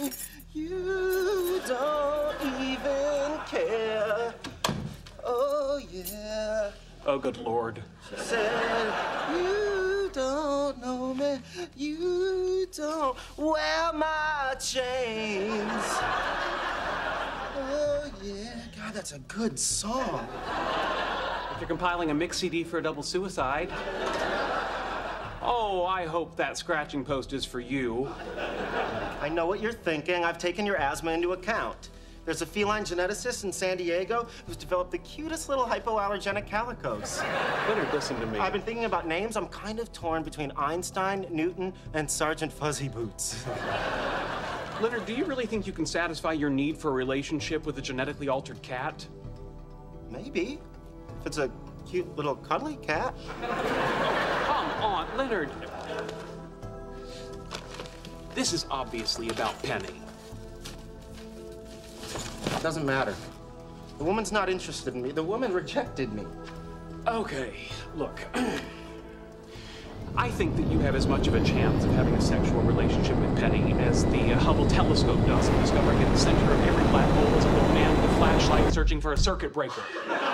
me. You don't even care. Oh, yeah. Oh, good Lord. She said, you don't know me. You don't wear my chains. Oh, yeah. God, that's a good song. If you're compiling a mix CD for a double suicide. Oh, I hope that scratching post is for you. I know what you're thinking. I've taken your asthma into account. There's a feline geneticist in San Diego who's developed the cutest little hypoallergenic calicos. Leonard, listen to me. I've been thinking about names. I'm kind of torn between Einstein, Newton, and Sergeant Fuzzy Boots. Leonard, do you really think you can satisfy your need for a relationship with a genetically altered cat? Maybe. If it's a cute little cuddly cat. Come on, Leonard. This is obviously about Penny. It doesn't matter. The woman's not interested in me. The woman rejected me. Okay, look. I think that you have as much of a chance of having a sexual relationship with Penny as the Hubble telescope does of discovering in the center of every black hole is a little man with a flashlight searching for a circuit breaker.